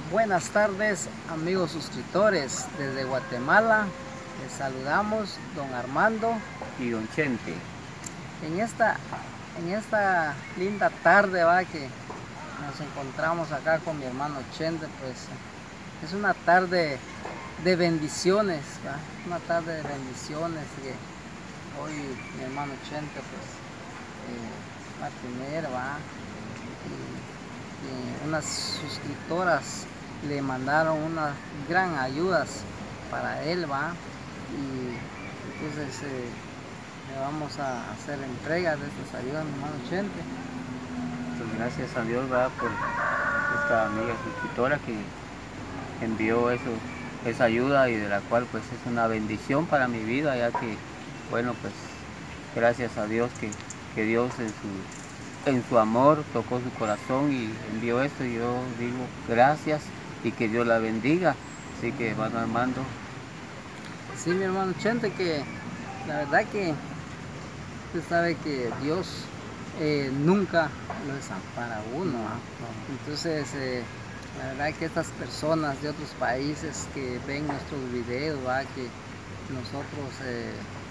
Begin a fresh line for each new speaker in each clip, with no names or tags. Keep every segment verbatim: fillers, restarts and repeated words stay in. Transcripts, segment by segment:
Buenas tardes, amigos suscriptores desde Guatemala. Les saludamos don Armando
y don Chente.
En esta, en esta linda tarde va que nos encontramos acá con mi hermano Chente, pues es una tarde de bendiciones, ¿va? Una tarde de bendiciones que hoy mi hermano Chente pues eh, va a tener, va. Y, y unas suscriptoras le mandaron unas gran ayudas para él, va, y entonces eh, le vamos a hacer entrega de estas ayudas, mi hermano Chente.
Pues gracias a Dios, va, por esta amiga suscriptora que envió eso, esa ayuda, y de la cual pues es una bendición para mi vida, ya que, bueno, pues gracias a Dios que, que Dios en su, en su amor tocó su corazón y envió esto, y yo digo gracias y que Dios la bendiga. Así que, hermano Armando.
Sí, mi hermano Chente, que la verdad que usted sabe que Dios eh, nunca lo desampara a uno,
No,
¿no?
no.
Entonces eh, la verdad que estas personas de otros países que ven nuestros videos, ¿va? Que nosotros eh,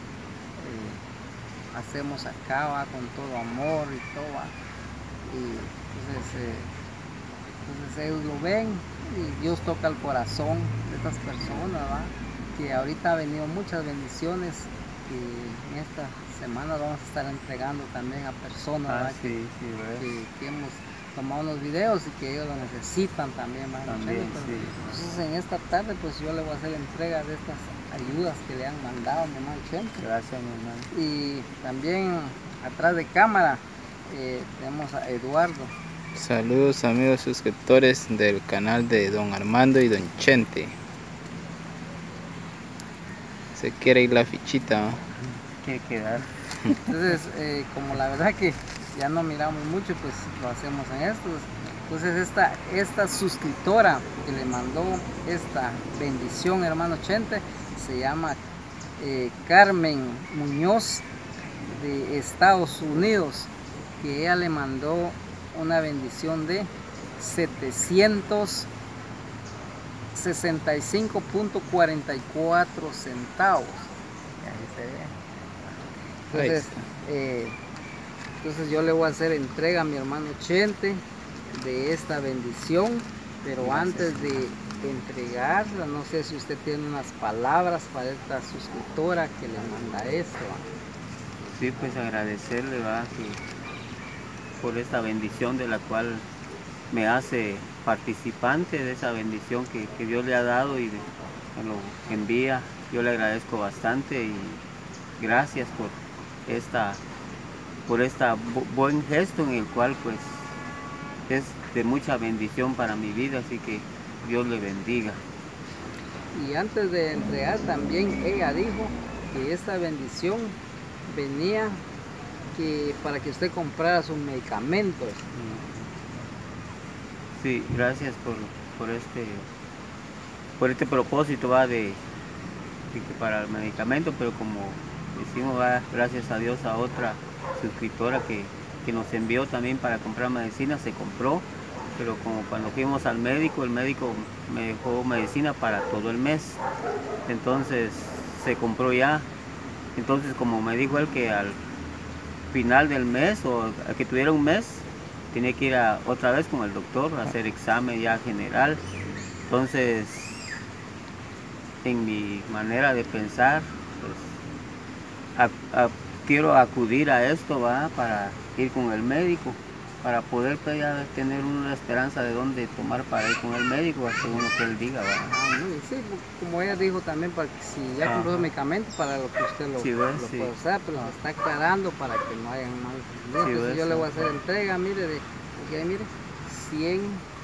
eh, hacemos acá, ¿va? Con todo amor y todo, ¿va? Y entonces, eh, entonces ellos lo ven y Dios toca el corazón de estas personas, ¿va? Que ahorita ha venido muchas bendiciones y en esta semana vamos a estar entregando también a personas,
Ah,
¿va?
sí,
que,
sí,
que, que hemos tomado unos videos y que ellos lo necesitan también, ¿va?
también, sí.
Entonces en esta tarde pues yo le voy a hacer entrega de estas ayudas que le han mandado, mi hermano Chente.
Gracias, mi hermano.
Y también atrás de cámara eh, tenemos a Eduardo.
Saludos, amigos suscriptores del canal de don Armando y don Chente. Se quiere ir la fichita, ¿no?
Quiere quedar.
Entonces, eh, como la verdad que ya no miramos mucho, pues lo hacemos en esto. Entonces esta, esta suscriptora que le mandó esta bendición, hermano Chente, se llama eh, Carmen Muñoz de Estados Unidos, que ella le mandó una bendición de setecientos sesenta y cinco punto cuarenta y cuatro centavos. Ahí se ve. Entonces, eh, entonces yo le voy a hacer entrega a mi hermano Chente de esta bendición, pero gracias. Antes de entregarla, no sé si usted tiene unas palabras para esta suscriptora que le manda esto.
Sí, pues agradecerle, va, que por esta bendición de la cual me hace participante de esa bendición que, que Dios le ha dado y de, me lo envía. Yo le agradezco bastante y gracias por esta por esta buen gesto en el cual pues es de mucha bendición para mi vida, así que Dios le bendiga.
Y antes de entregar también ella dijo que esta bendición venía que para que usted comprara sus medicamentos.
Sí, gracias por, por este por este propósito, va, de, de que para el medicamento, pero como decimos, va, gracias a Dios, a otra suscriptora que, que nos envió también para comprar medicina, se compró, pero como cuando fuimos al médico, el médico me dejó medicina para todo el mes, entonces se compró ya. Entonces, como me dijo él que al final del mes o al que tuviera un mes tenía que ir a, otra vez con el doctor a hacer examen ya general, entonces en mi manera de pensar pues a, a, quiero acudir a esto, va, para ir con el médico, para poder pues, ya tener una esperanza de dónde tomar para ir con el médico, según lo que él diga, va.
Ah, sí, como ella dijo también, para que si ya compró medicamentos, para lo que usted lo,
sí,
lo
sí.
puede usar, pero se está aclarando para que no haya malos entendidos. Sí, entonces yo sí le voy a hacer entrega, mire, de, porque mire, cien,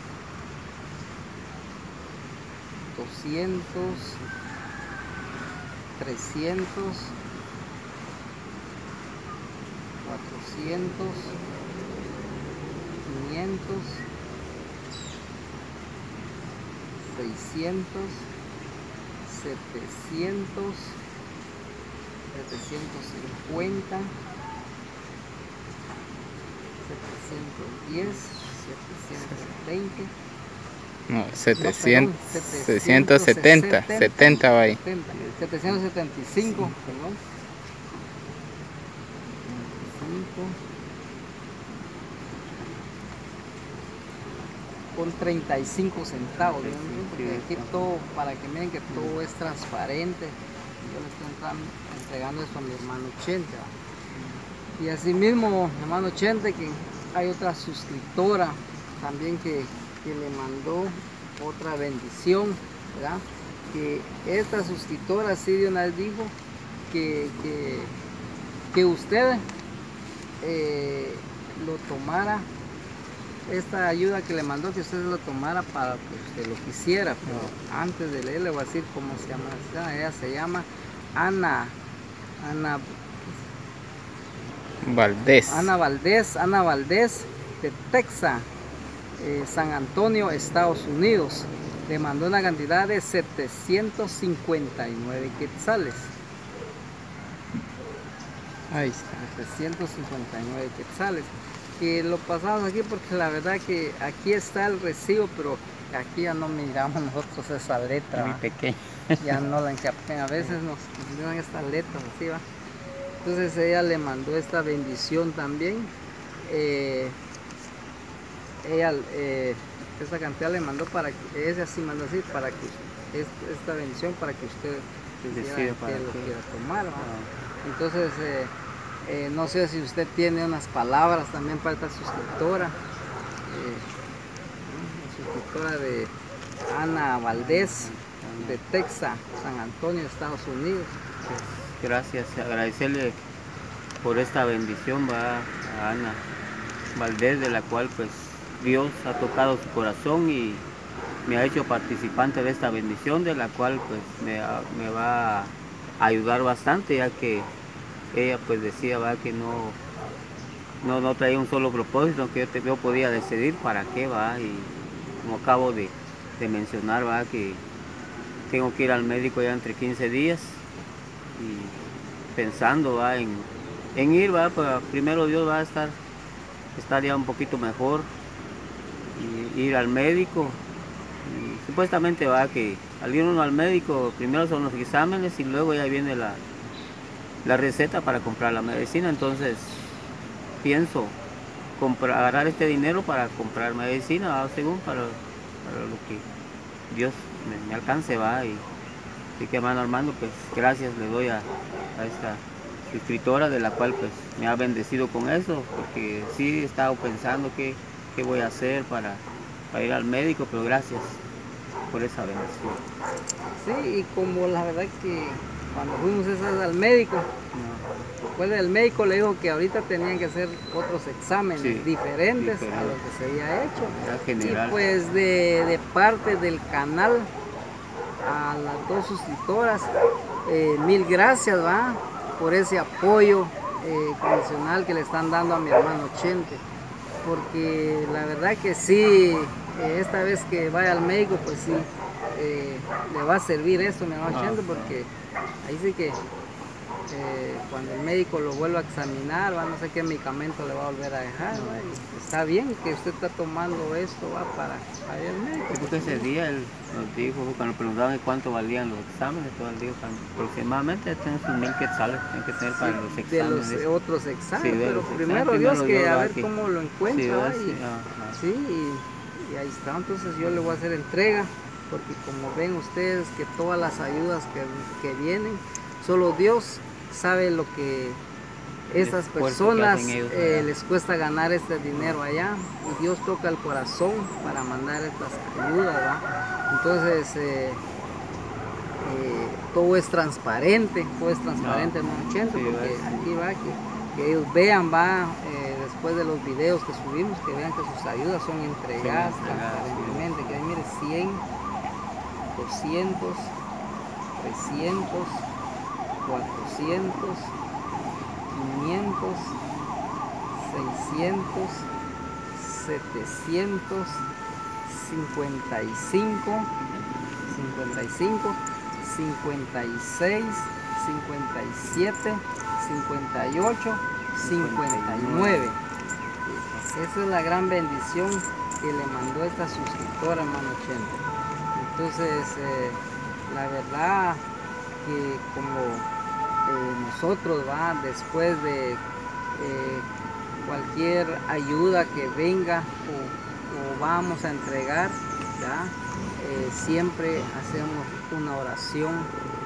doscientos, trescientos, cuatrocientos, quinientos, seiscientos, setecientos, setecientos cincuenta, setecientos diez, setecientos veinte,
No, setecientos,
No, perdón,
setecientos setenta, setenta va ahí.
setecientos setenta y cinco, perdón. Con treinta y cinco centavos,
Sí,
¿no?
sí,
Porque
sí,
aquí
está.
todo, para que miren que todo es transparente. Yo le estoy entrando- entregando esto a mi hermano Chente. ¿Va? Y así mismo, mi hermano Chente, que hay otra suscriptora también que, que le mandó otra bendición, ¿verdad? Que esta suscriptora sí de una vez dijo que, que, que usted eh, lo tomara, esta ayuda que le mandó, que usted lo tomara para que usted lo quisiera, pero no. Antes de leer le voy a decir cómo se llama. Ella se llama Ana, Ana
Valdés.
Ana Valdés, Ana Valdés de Texas, eh, San Antonio, Estados Unidos. Le mandó una cantidad de setecientos cincuenta y nueve quetzales.
Ahí está.
setecientos cincuenta y nueve quetzales. Que lo pasamos aquí porque la verdad que aquí está el recibo, pero aquí ya no miramos nosotros esa letra.
Muy
¿va?
pequeño.
Ya no la encapan. A veces nos dan estas letras así, ¿va? Entonces ella le mandó esta bendición también. Eh, ella eh, esta cantidad le mandó para que ella sí mandó así para que es, esta bendición para que usted
Decida para
que lo
qué.
quiera tomar. ¿va?
Ah.
Entonces eh, eh, no sé si usted tiene unas palabras también para esta suscriptora, eh, la suscriptora de Ana Valdés de Texas, San Antonio, Estados Unidos.
Pues, gracias, agradecerle por esta bendición, va, a Ana Valdés, de la cual pues Dios ha tocado su corazón y me ha hecho participante de esta bendición, de la cual pues me, me va a ayudar bastante, ya que ella pues decía, va, que no, no, no traía un solo propósito, que yo, te, yo podía decidir para qué, va, y como acabo de, de mencionar, va, que tengo que ir al médico ya entre quince días y pensando, va, en, en ir, va, pues primero Dios va a estar, estar ya un poquito mejor y ir al médico. Y supuestamente va que al ir uno al médico, primero son los exámenes y luego ya viene la, la receta para comprar la medicina. Entonces pienso comprar, agarrar este dinero para comprar medicina, ¿va? Según para, para lo que Dios me, me alcance, va. Y así que, hermano Armando, pues gracias le doy a, a esta suscriptora, de la cual pues me ha bendecido con eso, porque sí he estado pensando qué, qué voy a hacer para, para ir al médico, pero gracias por esa bendición.
Sí, y como la verdad que cuando fuimos esas al médico,
No.
después del médico le dijo que ahorita tenían que hacer otros exámenes
Sí,
diferentes
diferente.
a lo que se había hecho.
Era general.
Y pues de, de parte del canal a las dos suscriptoras, eh, mil gracias, va, por ese apoyo eh, condicional que le están dando a mi hermano Chente, porque la verdad que sí, eh, esta vez que vaya al médico, pues sí, eh, le va a servir esto, mi hermano
Ah,
Chente, porque ahí sí que eh, cuando el médico lo vuelva a examinar, va, no sé qué medicamento le va a volver a dejar, va, y está bien que usted está tomando esto, va, para, para ir al médico.
Yo creo que ese día él nos dijo, cuando nos preguntaban cuánto valían los exámenes, todo el día, aproximadamente tienen sus mil quetzales, tienen que tener para los exámenes.
De los eh, otros exámenes,
Sí, de
pero
los
primero
exámenes,
Dios
primero
que
Dios
a
va
ver
que-
cómo lo encuentra,
Sí,
¿va?
¿verdad?
y,
Sí, ajá.
sí, y, y ahí está, entonces yo le voy a hacer entrega, porque como ven ustedes que todas las ayudas que, que vienen, solo Dios sabe lo que estas
esfuerzo que
personas
hacen ellos
eh,
allá.
les cuesta ganar este dinero allá, y Dios toca el corazón para mandar estas ayudas, ¿va? Entonces eh, eh, todo es transparente, todo es transparente,
No,
hermano Chente,
sí,
porque
va, sí.
aquí va que, que ellos vean, va, eh, después de los videos que subimos, que vean que sus ayudas son entregadas
Son entregadas,
transparentemente, que ahí mire cien, doscientos, trescientos, cuatrocientos, quinientos, seiscientos, setecientos, cincuenta y cinco, cincuenta y cinco, cincuenta y seis, cincuenta y siete, cincuenta y ocho, cincuenta y nueve. Esa es la gran bendición que le mandó esta suscriptora, hermano Chente. Entonces, eh, la verdad que como eh, nosotros, va, después de eh, cualquier ayuda que venga o, o vamos a entregar, ¿ya? Eh, siempre hacemos una oración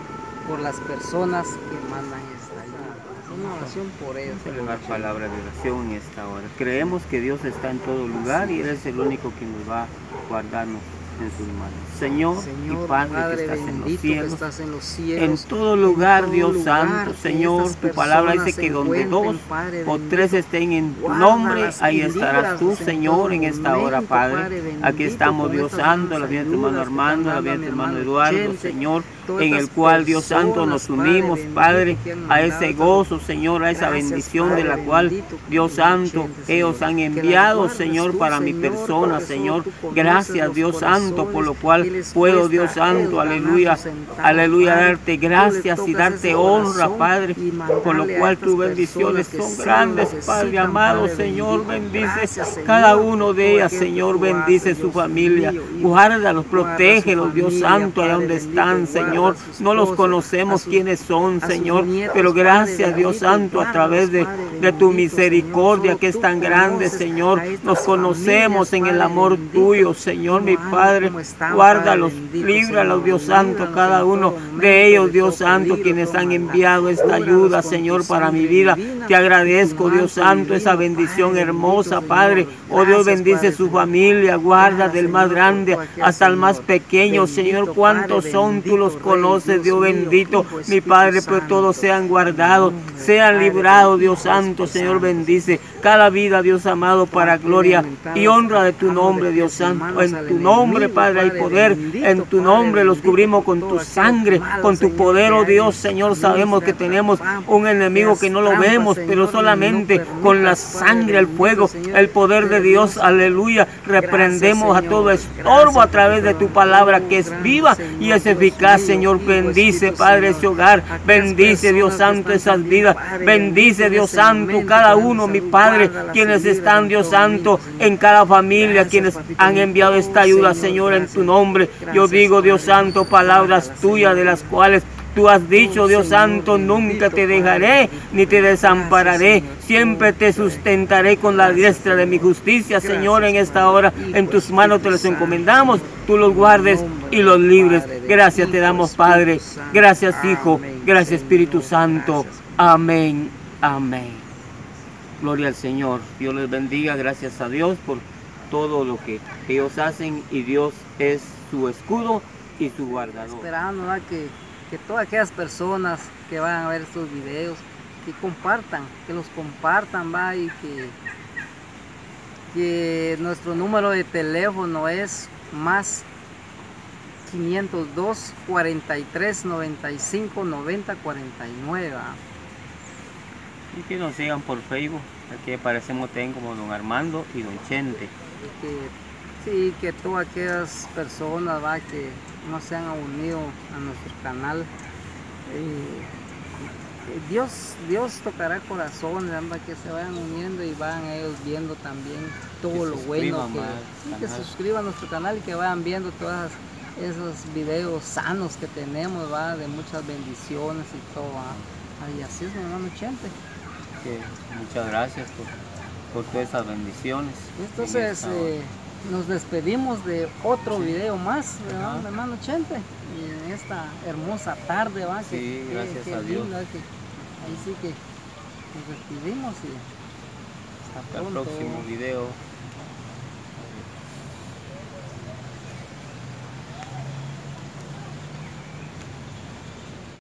por las personas que mandan esta ayuda. Una oración por ellos.
Vamos a elevar palabra de oración en esta hora. Creemos que Dios está en todo lugar y Él es el único que nos va a guardarnos en sus manos. Señor,
Señor,
y Padre,
Padre
que estás en los
bendito,
cielos,
que estás en los cielos,
en todo lugar,
en todo
Dios
lugar,
Santo,
que
Señor,
estas
tu palabra dice
personas
que
se
donde dos
encuentren, Padre
o
bendito,
tres estén en tu
guárdalas
nombre, ahí
y
estarás tú,
líbralas en
Señor,
todo
en esta hora,
momento,
Padre.
Padre bendito,
Aquí estamos,
con
Dios
estas
Santo, la
buenas
vida de tu hermano
ayudas que
Armando,
están
la vida de tu
dando,
hermano
hermano
Eduardo,
Chente,
Señor,
todas
en el
estas
cual, Dios Santo, nos
personas, Padre
unimos,
bendito,
Padre,
que han
a
mandado
ese
esta-
gozo, Señor, a esa
Gracias,
bendición
Padre
de la cual,
bendito,
Dios
hermano
Santo,
Chente,
ellos
Señor,
han
que las
enviado,
guardes
Señor,
tú,
para mi
Señor,
persona,
porque solo
Señor.
tú conoces
Gracias,
los
Dios Santo, por lo
corazones
cual
que les
puedo,
cuesta
Dios
a
Santo,
ellos ganar
aleluya,
sus centavos,
aleluya,
Padre.
darte
Tú le
gracias y
tocas
darte
ese
honra,
corazón
Padre,
y
por lo
mandarle a
cual
estas
tus bendiciones
personas que
son
sí lo
grandes, Padre
necesitan,
amado,
Padre
Señor,
bendito.
bendice
Gracias, Señor,
cada uno de
por
ellas,
aquello que
Señor,
tú
bendice
haces,
su
Dios
familia,
mío, y
guárdalos,
guarda
protégelos,
su
Dios
familia,
Santo, allá
Padre
donde
bendito,
están,
guarda
Señor,
a su
no los
esposo,
conocemos
a sus-
quiénes son,
a sus
Señor,
nietos,
pero
Padre
gracias, Dios
bendito,
Santo, a
guárdalos,
través de,
Padre
de tu
bendito,
misericordia
Señor,
que es
tú
tan grande,
conoces
Señor,
a estas
nos conocemos
familias,
en el
Padre
amor
bendito,
tuyo, Señor, mi
cómo andan,
Padre,
cómo están,
guárdalos,
Padre bendito,
líbralos,
Señor,
Dios Santo,
líbranos
cada
en
uno
todo momento
de ellos,
de
Dios
todo
Santo,
peligro,
quienes
toda
han
maldad.
enviado esta
Cúbralos
ayuda,
con
Señor,
tu
para mi
sangre
vida.
divina
Te
y tu
agradezco, Dios
manto
Santo, esa
divino,
bendición
Padre
hermosa,
bendito,
Padre.
Señor.
Oh Dios,
Gracias,
bendice
Padre
su
Señor.
familia, guarda
Gracias,
del más
Señor, por
grande
todo aquel,
hasta el más
Señor.
pequeño,
Bendito,
Señor. ¿Cuántos
Padre
son? Tú los
bendito, Rey,
conoces, Dios
mío,
bendito,
Hijo,
mi
Espíritu
Padre, pero
Santo.
todos sean
En
guardados,
nombre del
sean
Padre,
librados,
del
Dios
Hijo, del
Santo,
Espíritu
Señor,
Santo,
bendice cada vida, Dios amado, para
Cualquier
gloria
inventado
y honra de tu
sacamos
nombre,
de
Dios
tus
Santo.
manos
En
al
tu nombre,
enemigo,
Padre, hay
Padre
poder.
bendito,
En tu
Padre
nombre los
bendito,
cubrimos
por
con
todo
tu
aquello
sangre,
malo,
con tu
Señor,
poder,
que
oh
hay
Dios,
en
Señor.
familias,
Sabemos que
de
tenemos
trampa,
un enemigo
esas
que no lo
trampas,
vemos,
Señor,
pero
no
solamente con la
permitas,
sangre,
Padre
el fuego,
bendito, Señor,
el poder de
que
Dios,
Dios-
aleluya. Reprendemos
Gracias,
a todo
Señor.
estorbo
Gracias,
a través de tu
porque
palabra
tú,
que es
gran
viva
Señor,
y es
Dios
eficaz,
mío,
Señor.
Hijo,
Bendice,
Espíritu,
Padre,
Señor.
ese hogar.
Aquellas
Bendice, Dios
personas que
Santo,
están
esas
también,
vidas.
Padre
Bendice,
bendito, en
Dios
ese
Santo,
momento,
cada
que dan
uno, mi
salud,
Padre,
guárdalas y
quienes
líbralas
están,
en
Dios
todo
Santo,
momento, Señor.
en cada familia,
Gracias,
quienes
papito
han
mío.
enviado esta
Oh,
ayuda,
Señor,
Señor, en
gracias.
tu nombre. Yo
Gracias,
digo, Dios
Padre.
Santo, palabras
Guárdala,
tuyas
Señor.
de las cuales tú has dicho,
Oh,
Dios
Señor,
Santo, nunca
bendito,
te dejaré
Padre,
ni te
bendito.
desampararé.
Gracias, Señor.
Siempre
Oh,
te sustentaré con la
gracias,
diestra de mi
Señor.
justicia, Señor, en
Gracias,
esta
Padre.
hora.
Hijo,
En tus manos te los
Espíritu
encomendamos.
Santo.
Tú los
En
guardes
nombre
y los
del
libres.
Padre, del
Gracias te
Hijo,
damos,
Espíritu
Padre.
Santo.
Gracias, Hijo.
Amén,
Gracias, Espíritu
Señor.
Santo.
Gracias.
Amén. Amén. Gloria al Señor. Dios les bendiga. Gracias a Dios por todo lo que ellos hacen y Dios es su escudo y su guardador.
Esperando, ¿verdad? que, que todas aquellas personas que van a ver estos videos, que compartan, que los compartan, va, y que, que nuestro número de teléfono es más quinientos dos, cuarenta y tres, noventa y cinco, noventa, cuarenta y nueve. ¿va?
Y que nos sigan por Facebook. Aquí aparecemos también como Don Armando y Don Chente.
Y que, sí, que todas aquellas personas, va, que no se han unido a nuestro canal, eh, Dios, Dios tocará corazones, ¿verdad? Que se vayan uniendo y van ellos viendo también todo
Que
lo
se
bueno,
suscriban
que,
más
sí,
al
que
canal.
se suscriban a nuestro canal y que vayan viendo todos esos videos sanos que tenemos, ¿va? De muchas bendiciones y todo. ¿va? Y así es, mi hermano Chente.
Que muchas gracias por, por todas esas bendiciones.
Entonces,
en esta hora.
eh, nos despedimos de otro
Sí.
video más, ¿verdad,
Ajá.
mi hermano Chente? Y en esta hermosa tarde, ¿va? Que,
Sí,
que-
gracias
que
a Dios.
lindo, ¿va? Que ahí sí que nos despedimos y hasta
Hasta el
pronto.
próximo video.